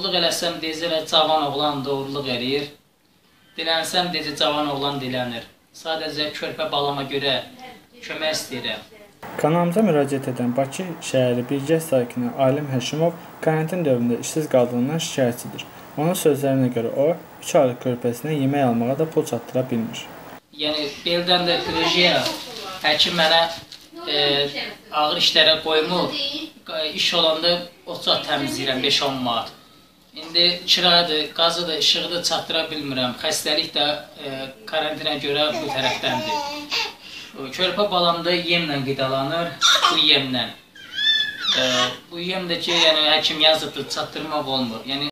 Oğurluq eləsəm deyəcək, cavan oğlan da oğurluq eləyir. Dilənsəm deyəcək, cavan oğlan dilənir. Sadəcə körpə balama görə kömək istəyirəm. Kanalımıza müraciət edən Bakı şəhəri Bilgəz sakini Alim Həşimov karantin dövründə işsiz qaldığından şikayətçidir. Onun sözlərinə görə o, 3 aylıq körpəsinə yemək almağa da pul çatdıra bilmir. Yəni, beldən də qrıjiyə həkim mənə ağır işlərə qoymur. İş olanda ocaq təmizləyirəm 5-10 manat. İndi kiradır, qazıdır, işıqdır çatdıra bilmirəm. Xəstəlik də karantinə görə bu tərəfdəndir. Körpə balam da yemlə qidalanır, bu yemlə. Bu yem də ki, həkim yazıbdır, çatdırmaq olmur.